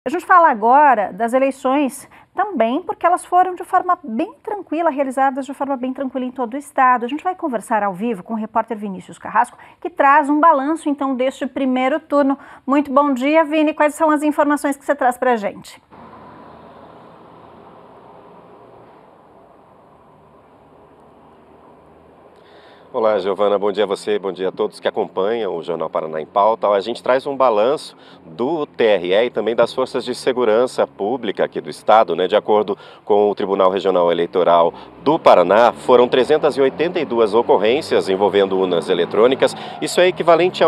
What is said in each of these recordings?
A gente fala agora das eleições também porque elas foram de forma bem tranquila, realizadas de forma bem tranquila em todo o estado. A gente vai conversar ao vivo com o repórter Vinícius Carrasco, que traz um balanço então deste primeiro turno. Muito bom dia, Vini. Quais são as informações que você traz para a gente? Olá, Giovana, bom dia a você, bom dia a todos que acompanham o Jornal Paraná em Pauta. A gente traz um balanço do TRE e também das Forças de Segurança Pública aqui do Estado, né? De acordo com o Tribunal Regional Eleitoral do Paraná, foram 382 ocorrências envolvendo urnas eletrônicas. Isso é equivalente a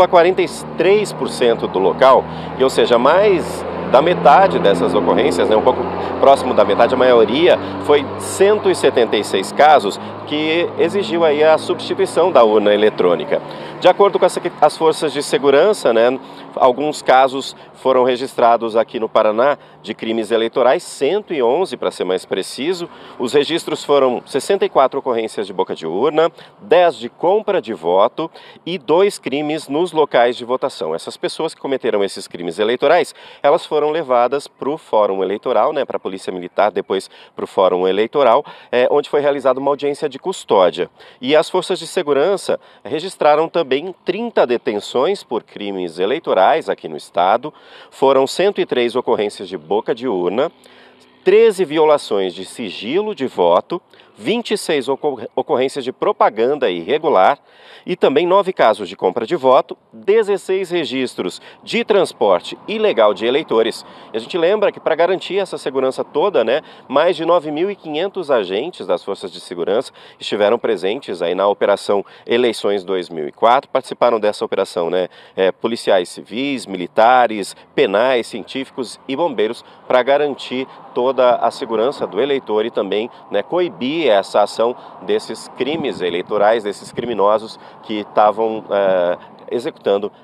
1,43% do local, ou seja, mais da metade dessas ocorrências, né, um pouco próximo da metade, a maioria foi 176 casos que exigiu aí a substituição da urna eletrônica. De acordo com as forças de segurança, né, alguns casos foram registrados aqui no Paraná de crimes eleitorais, 111 para ser mais preciso. Os registros foram 64 ocorrências de boca de urna, 10 de compra de voto e 2 crimes nos locais de votação. Essas pessoas que cometeram esses crimes eleitorais, elas foram levadas para o Fórum Eleitoral, né, para a Polícia Militar, depois para o Fórum Eleitoral, onde foi realizada uma audiência de custódia. E as forças de segurança registraram também 30 detenções por crimes eleitorais aqui no estado. Foram 103 ocorrências de boca de urna, 13 violações de sigilo de voto, 26 ocorrências de propaganda irregular e também 9 casos de compra de voto, 16 registros de transporte ilegal de eleitores. E a gente lembra que para garantir essa segurança toda, né, mais de 9.500 agentes das forças de segurança estiveram presentes aí na Operação Eleições 2004, participaram dessa operação, né, policiais civis, militares, penais, científicos e bombeiros para garantir toda a segurança do eleitor e também, né, coibir essa ação desses crimes eleitorais, desses criminosos que estavam executando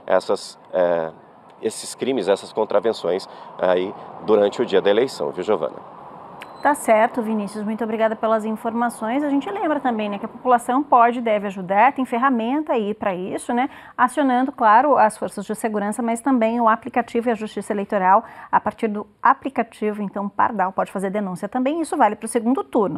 esses crimes, essas contravenções aí durante o dia da eleição, viu, Giovana? Tá certo, Vinícius. Muito obrigada pelas informações. A gente lembra também, né, que a população pode e deve ajudar, tem ferramenta aí para isso, né, acionando, claro, as forças de segurança, mas também o aplicativo e a Justiça Eleitoral. A partir do aplicativo, então, Pardal pode fazer denúncia também. Isso vale para o segundo turno.